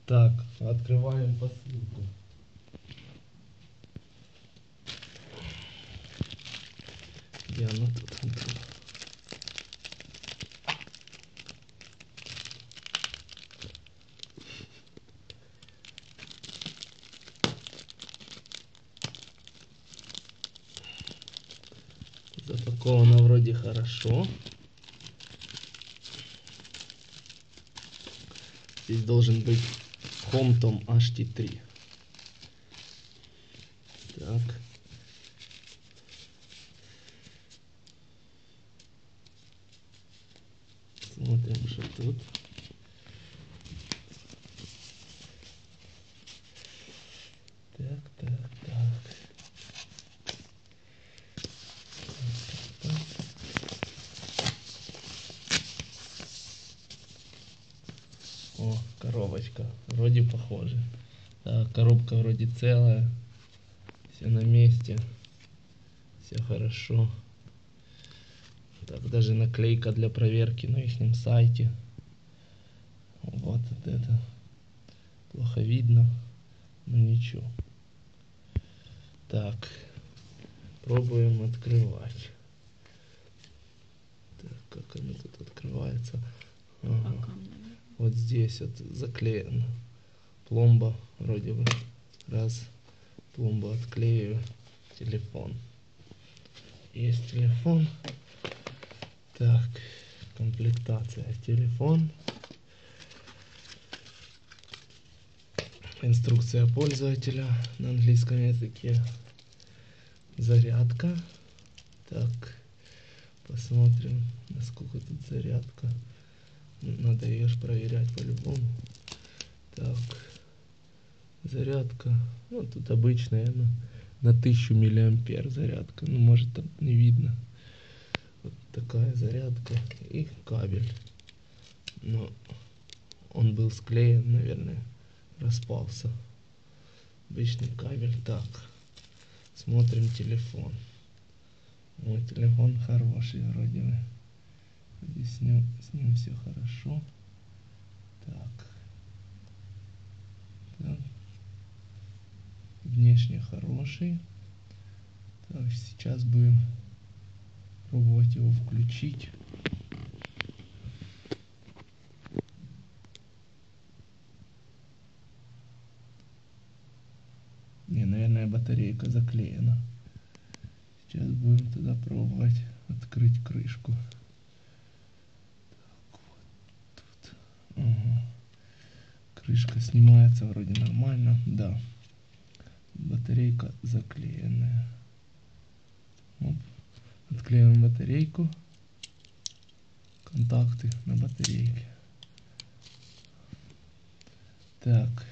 Так, открываем посылку. Где она тут? Запаковано вроде хорошо. Здесь должен быть Homtom HT3. Так. Смотрим, что тут. Так. О, коробочка. Вроде похоже. Так, коробка вроде целая. Все на месте. Все хорошо. Так, даже наклейка для проверки на их сайте. Вот это. Плохо видно, но ничего. Так, пробуем открывать. Так, как она тут открывается? Ага. Вот здесь вот заклеена пломба, вроде бы. Раз, пломбу отклею. Телефон. Есть телефон. Так, комплектация. Телефон. Инструкция пользователя на английском языке. Зарядка. Так, посмотрим, насколько тут зарядка. Надо ее ж проверять по-любому. Так, зарядка. Ну, тут обычная, на 1000 миллиампер зарядка. Ну, может, там не видно. Вот такая зарядка. И кабель. Но он был склеен, наверное, распался. Обычный кабель. Так, смотрим телефон. Мой телефон хороший вроде бы. Здесь с ним все хорошо. Так. Внешне хороший. Так, сейчас будем пробовать его включить. Не, наверное, батарейка заклеена. Сейчас будем тогда пробовать открыть крышку. Так, вот тут. Ага. Крышка снимается вроде нормально. Да. Батарейка заклеенная. Оп. Отклеиваем батарейку. Контакты на батарейке. Так.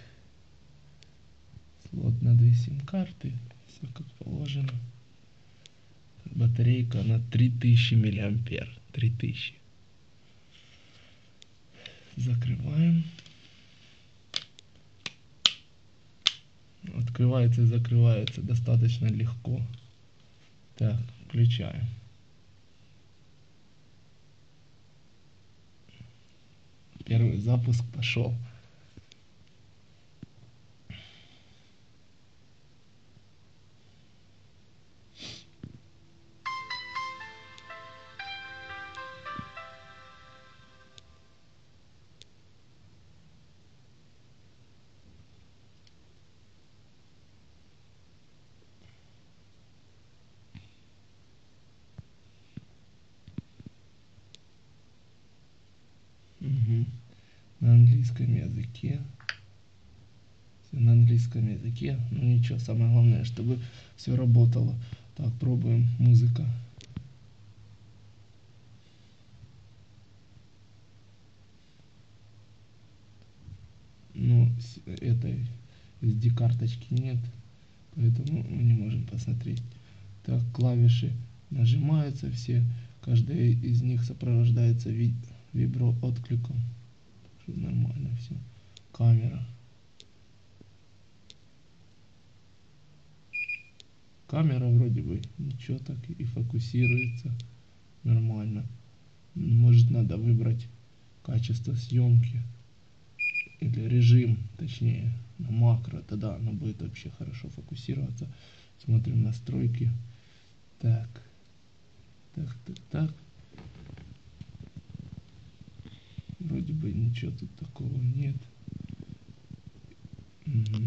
Слот на 2 сим-карты. Все как положено. Батарейка на 3000 миллиампер. 3000. Закрываем. Открывается и закрывается достаточно легко. Так, включаем. Первый запуск пошел. Угу. На английском языке. Все на английском языке. Ну ничего, самое главное, чтобы все работало. Так, пробуем. Музыка. Ну, этой SD-карточки нет, поэтому мы не можем посмотреть. Так, клавиши нажимаются все. Каждая из них сопровождается виброоткликом. Нормально все. Камера. Камера вроде бы ничего, так и фокусируется нормально. Может, надо выбрать качество съемки или режим, точнее на макро, тогда оно будет вообще хорошо фокусироваться. Смотрим настройки. Так. Вроде бы ничего тут такого нет. Угу.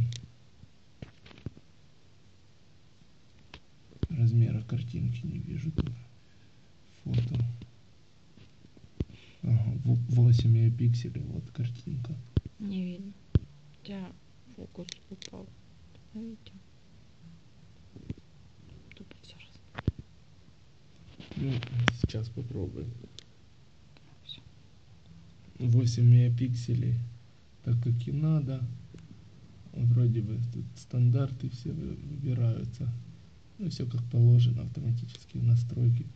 Размера картинки не вижу тут. Фото. Ага, 8 мегапикселей, вот картинка. Не видно. У тебя фокус упал. Видите? Тупо зараз. Ну, сейчас попробуем. 8 мегапикселей, так как и надо. Вроде бы тут стандарты все выбираются. Ну, все как положено, автоматические настройки.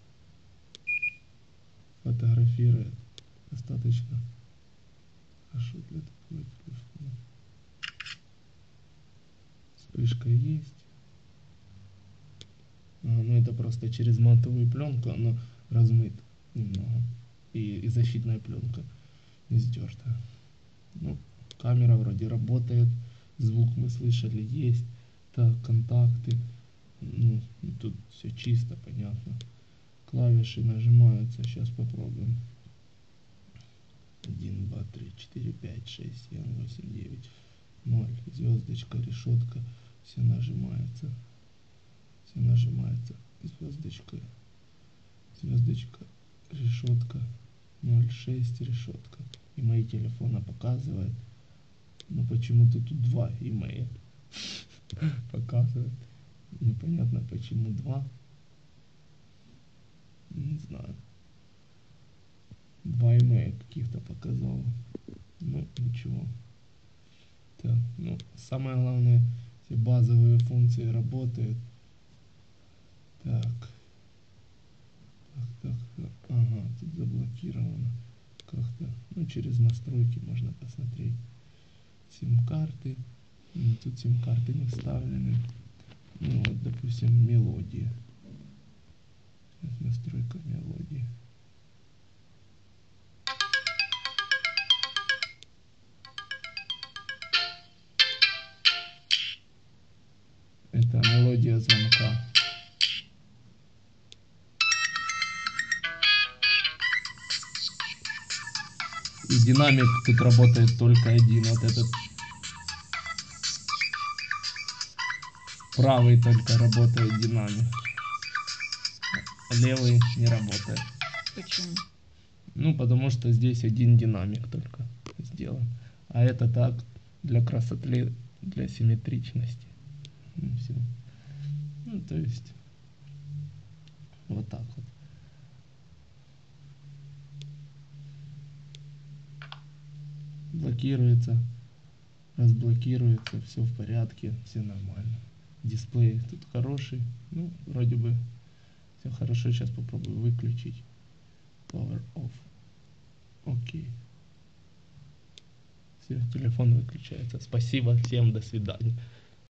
Фотографирует достаточно хорошо для такого телефона. Вспышка есть. Ну это просто через матовую пленку, оно размыт немного. И защитная пленка не стерта. Ну, камера вроде работает, звук мы слышали есть. Так, контакты. Ну, тут все чисто, понятно. Клавиши нажимаются, сейчас попробуем. 1, 2, 3, 4, 5, 6, 7, 8, 9, 0. Звездочка, решетка. Все нажимается. Все нажимается. Звездочка. Звездочка. Решетка. 0,6 решетка. Имей телефона показывает. Но почему-то тут 2 имея показывает. Непонятно почему 2. Не знаю. 2 имея каких-то показал. Ну, ничего. Так, ну, самое главное, все базовые функции работают. Так. Ага, тут заблокировано. Как-то, ну, через настройки можно посмотреть. Сим-карты. Тут сим-карты не вставлены. Ну, вот, допустим, мелодии. Настройка мелодии. Это мелодия звонка. И динамик тут работает только один. Вот этот правый только работает динамик. Левый не работает. Почему? Ну, потому что здесь один динамик только сделан. А это так, для красоты, для симметричности. Все. Ну, то есть, вот так вот. Блокируется, разблокируется, все в порядке, все нормально. Дисплей тут хороший, ну, вроде бы все хорошо. Сейчас попробую выключить. Power off. Окей. Все, телефон выключается. Спасибо, всем до свидания.